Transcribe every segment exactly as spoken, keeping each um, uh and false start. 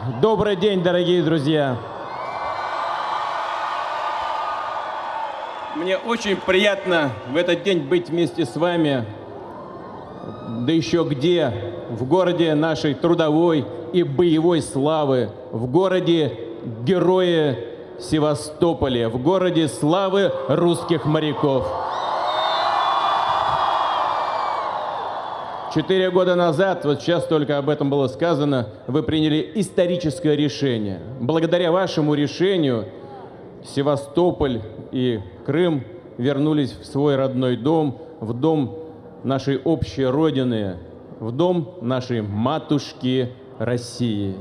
Добрый день, дорогие друзья! Мне очень приятно в этот день быть вместе с вами, да еще где, в городе нашей трудовой и боевой славы, в городе-герое Севастополе, в городе славы русских моряков. Четыре года назад, вот сейчас только об этом было сказано, вы приняли историческое решение. Благодаря вашему решению Севастополь и Крым вернулись в свой родной дом, в дом нашей общей Родины, в дом нашей матушки России.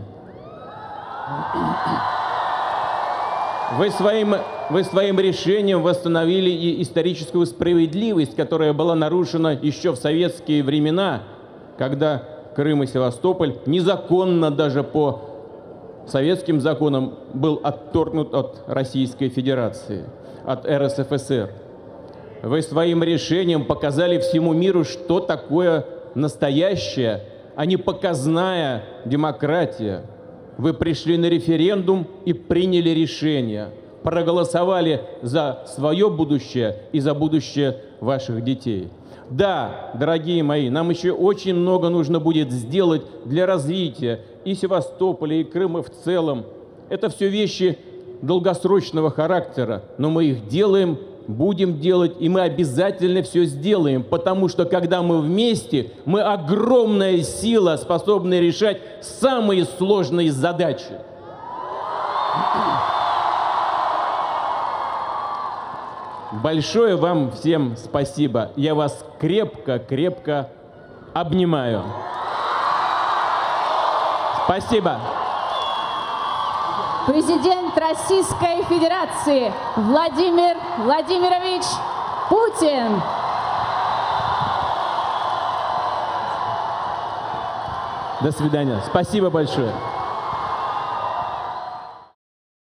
Вы своим, вы своим решением восстановили и историческую справедливость, которая была нарушена еще в советские времена, когда Крым и Севастополь незаконно даже по советским законам был отторгнут от Российской Федерации, от эр эс эф эс эр. Вы своим решением показали всему миру, что такое настоящая, а не показная демократия. Вы пришли на референдум и приняли решение, проголосовали за свое будущее и за будущее ваших детей. Да, дорогие мои, нам еще очень много нужно будет сделать для развития и Севастополя, и Крыма в целом. Это все вещи долгосрочного характера, но мы их делаем, будем делать, и мы обязательно все сделаем, потому что когда мы вместе, мы огромная сила, способная решать самые сложные задачи. Большое вам всем спасибо. Я вас крепко-крепко обнимаю. Спасибо. Президент Российской Федерации Владимир Владимирович Путин. До свидания. Спасибо большое.